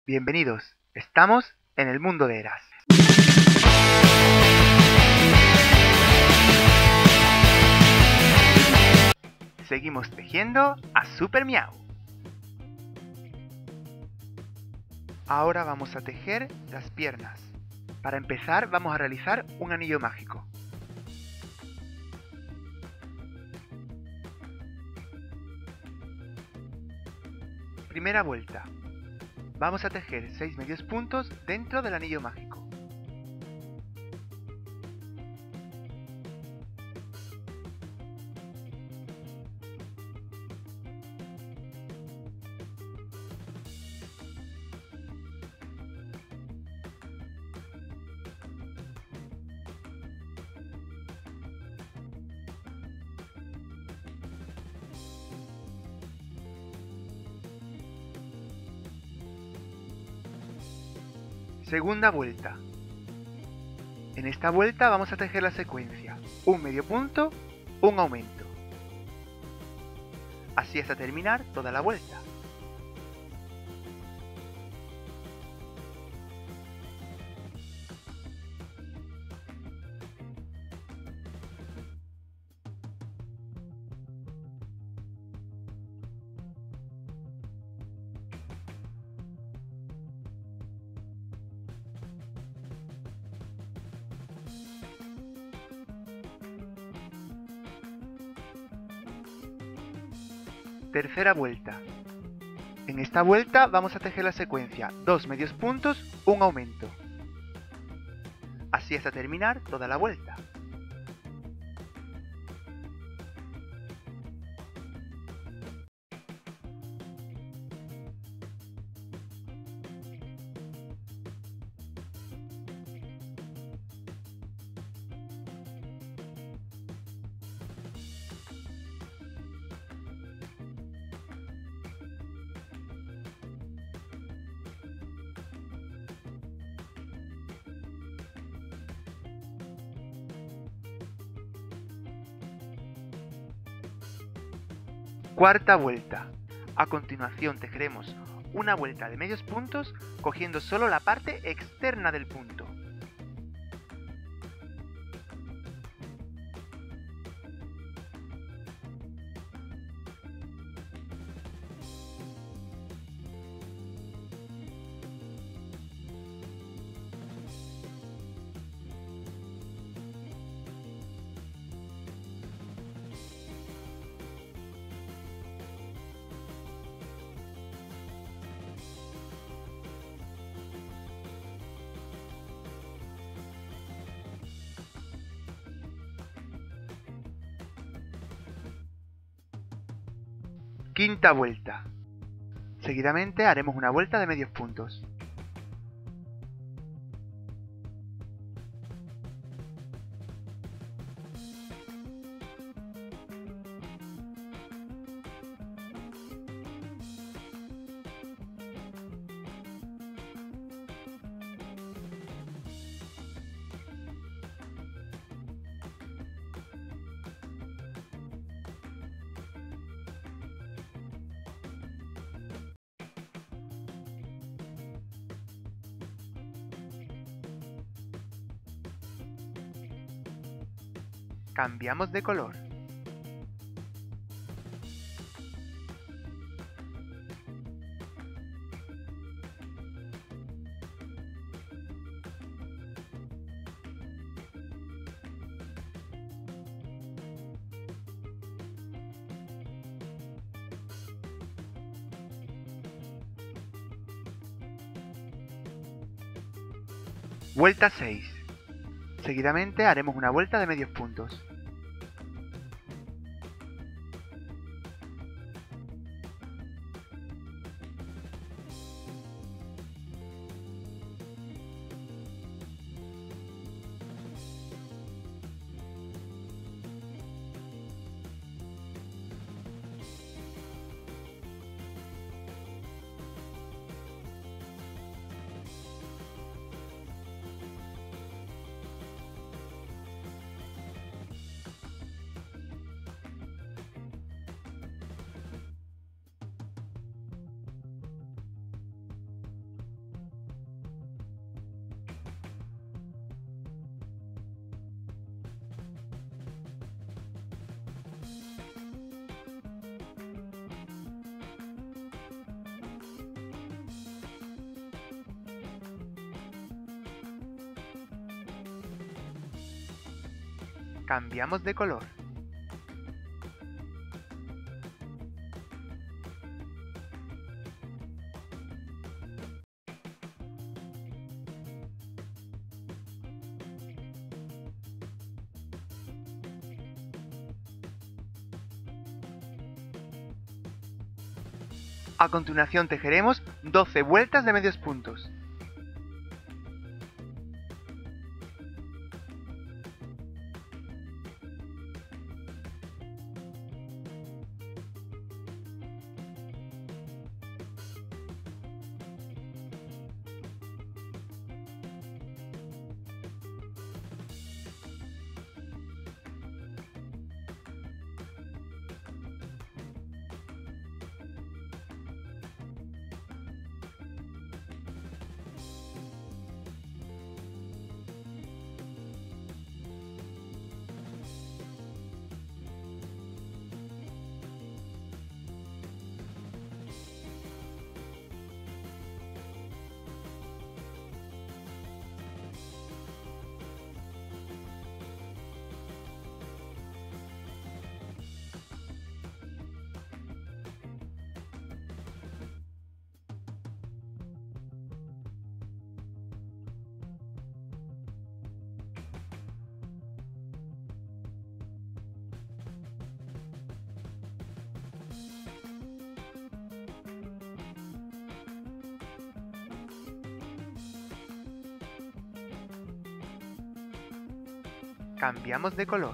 Bienvenidos, estamos en el mundo de Eras. Seguimos tejiendo a Super Miau. Ahora vamos a tejer las piernas. Para empezar vamos a realizar un anillo mágico. Primera vuelta. Vamos a tejer 6 medios puntos dentro del anillo mágico. Segunda vuelta. En esta vuelta vamos a tejer la secuencia, un medio punto, un aumento. Así hasta terminar toda la vuelta. Tercera vuelta. En esta vuelta vamos a tejer la secuencia, 2 medios puntos, un aumento. Así hasta terminar toda la vuelta. Cuarta vuelta. A continuación tejeremos una vuelta de medios puntos cogiendo solo la parte externa del punto. Quinta vuelta. Seguidamente haremos una vuelta de medios puntos. Cambiamos de color. Vuelta 6. Seguidamente haremos una vuelta de medios puntos. Cambiamos de color. A continuación tejeremos 12 vueltas de medios puntos. Cambiamos de color.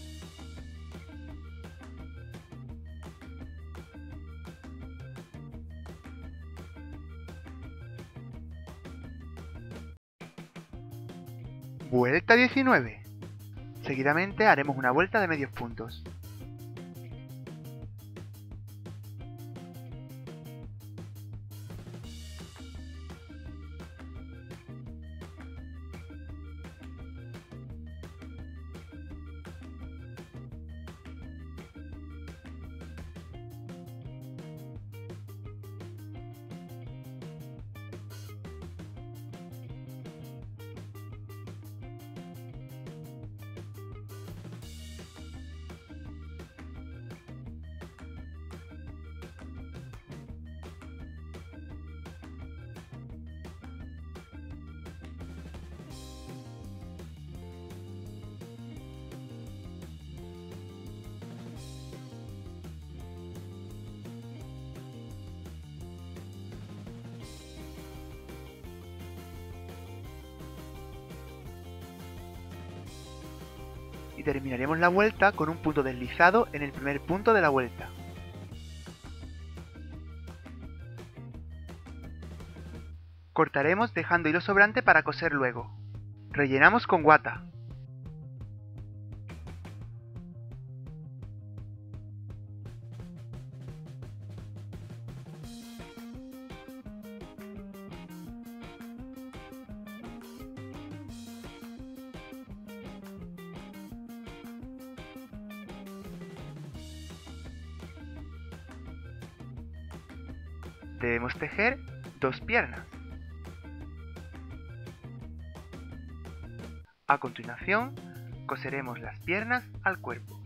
Vuelta 19. Seguidamente haremos una vuelta de medios puntos. Y terminaremos la vuelta con un punto deslizado en el primer punto de la vuelta. Cortaremos dejando hilo sobrante para coser luego. Rellenamos con guata. Debemos tejer 2 piernas. A continuación, coseremos las piernas al cuerpo.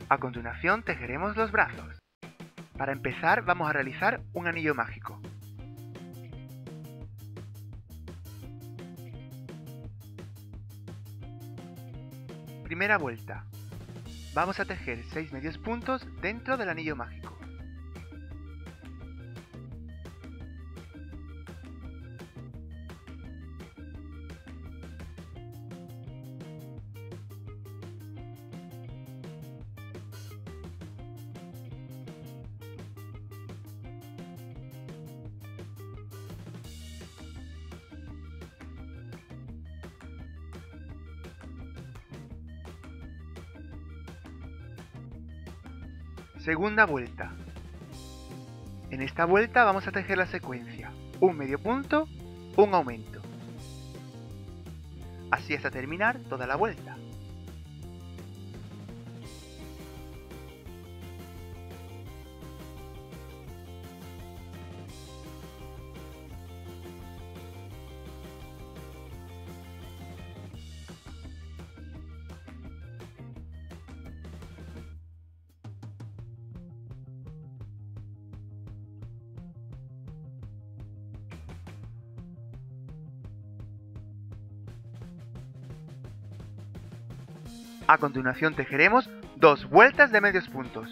A continuación tejeremos los brazos. Para empezar vamos a realizar un anillo mágico. Primera vuelta. Vamos a tejer 6 medios puntos dentro del anillo mágico. Segunda vuelta. En esta vuelta vamos a tejer la secuencia, un medio punto, un aumento. Así hasta terminar toda la vuelta. A continuación tejeremos 2 vueltas de medios puntos.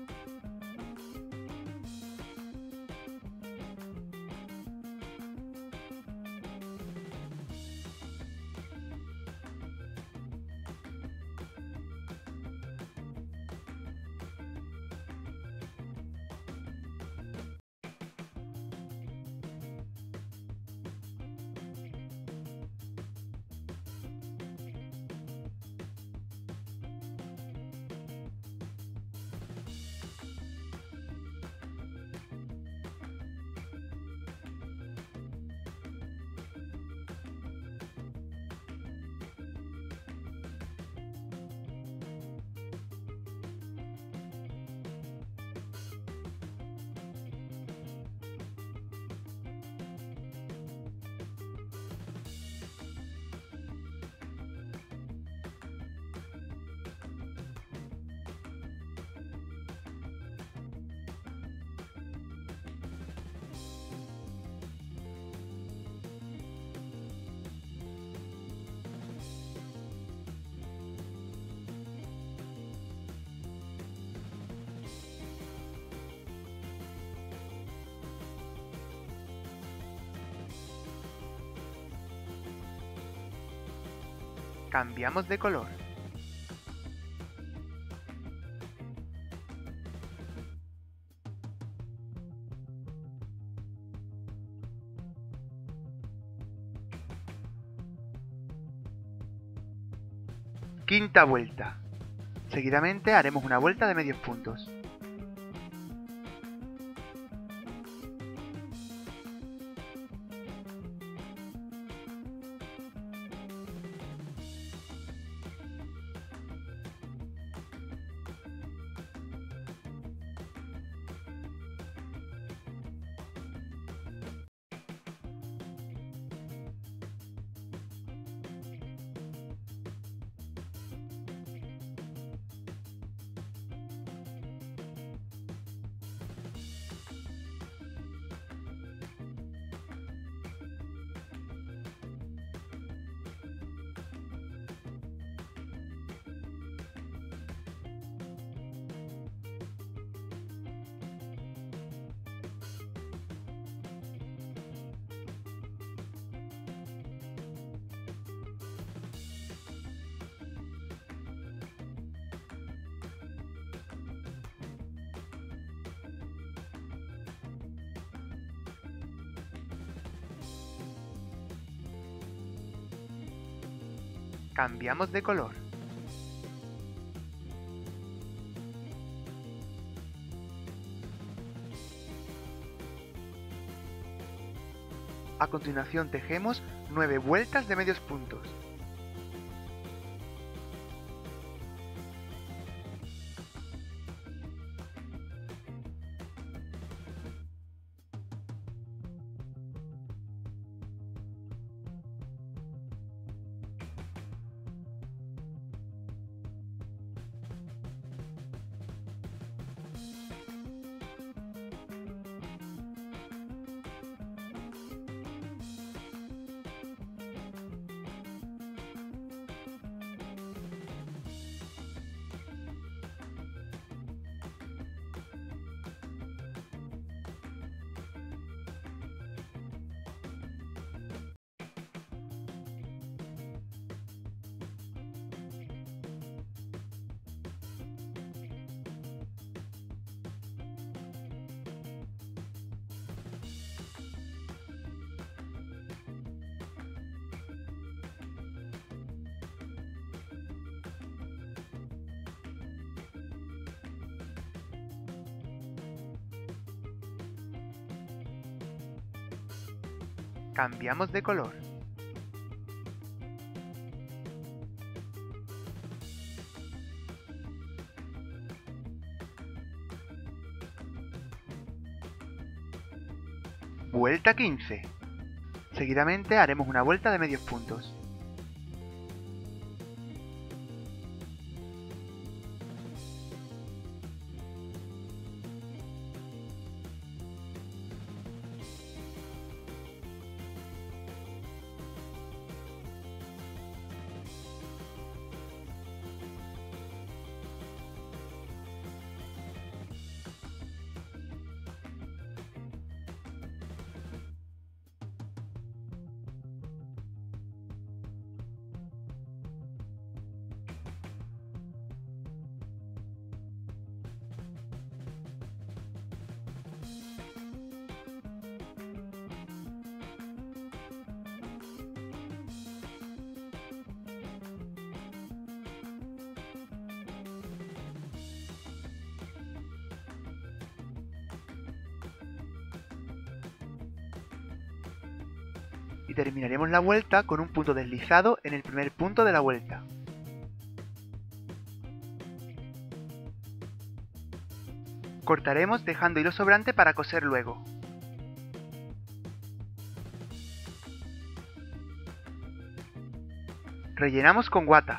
Cambiamos de color. Quinta vuelta. Seguidamente haremos una vuelta de medios puntos. Cambiamos de color. A continuación tejemos 9 vueltas de medios puntos. Cambiamos de color. Vuelta 15. Seguidamente haremos una vuelta de medios puntos. Y terminaremos la vuelta con un punto deslizado en el primer punto de la vuelta. Cortaremos dejando hilo sobrante para coser luego. Rellenamos con guata.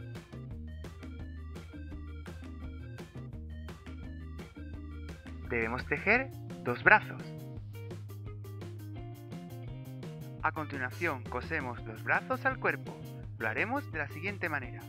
Debemos tejer 2 brazos. A continuación cosemos los brazos al cuerpo. Lo haremos de la siguiente manera.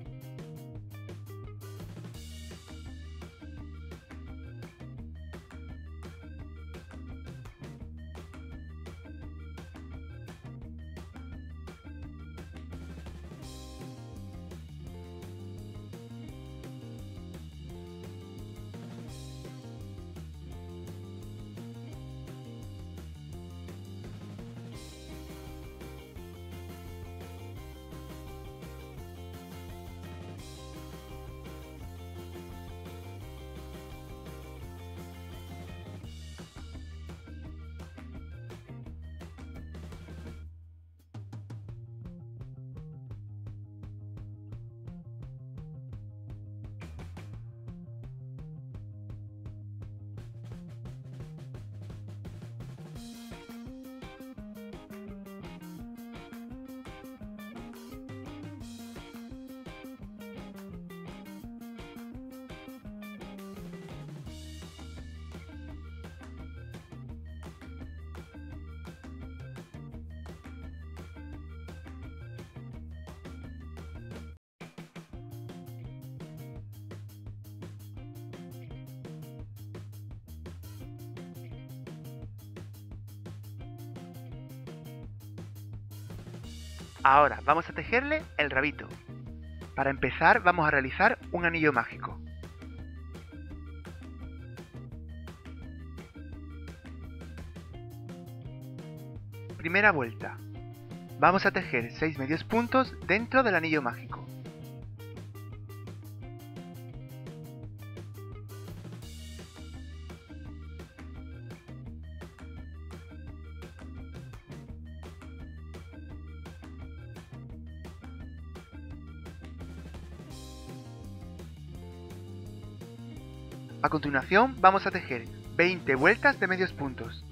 Ahora vamos a tejerle el rabito. Para empezar vamos a realizar un anillo mágico. Primera vuelta. Vamos a tejer 6 medios puntos dentro del anillo mágico. A continuación vamos a tejer 20 vueltas de medios puntos.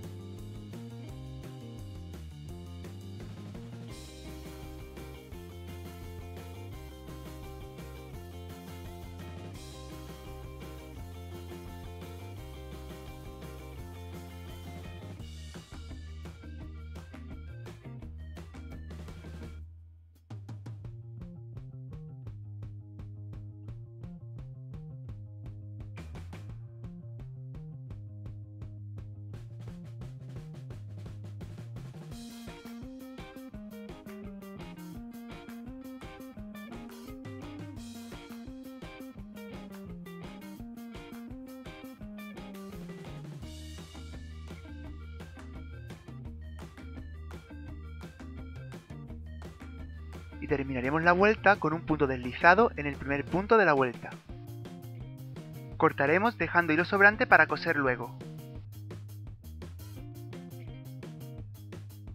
Y terminaremos la vuelta con un punto deslizado en el primer punto de la vuelta. Cortaremos dejando hilo sobrante para coser luego.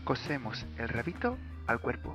Cosemos el rabito al cuerpo.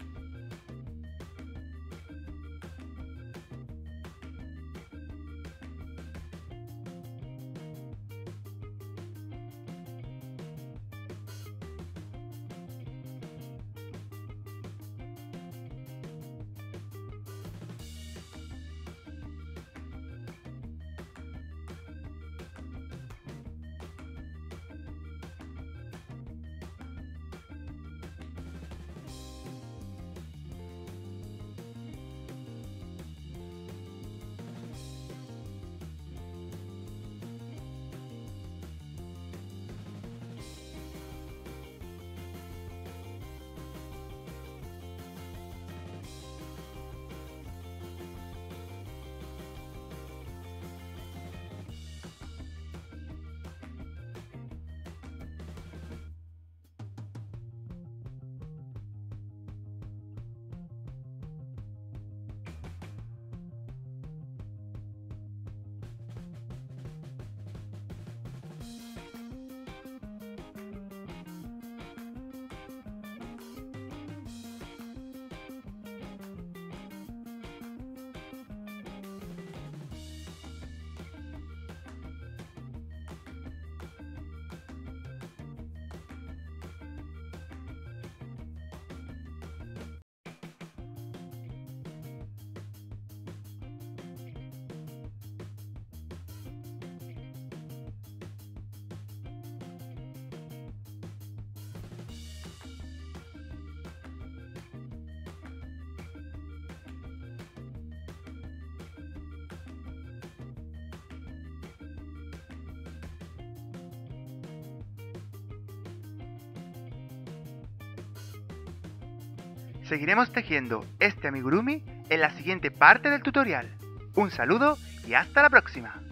Seguiremos tejiendo este amigurumi en la siguiente parte del tutorial. Un saludo y hasta la próxima.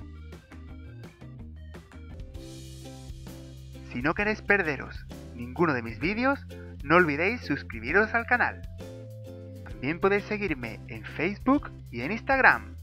Si no queréis perderos ninguno de mis vídeos, no olvidéis suscribiros al canal. También podéis seguirme en Facebook y en Instagram.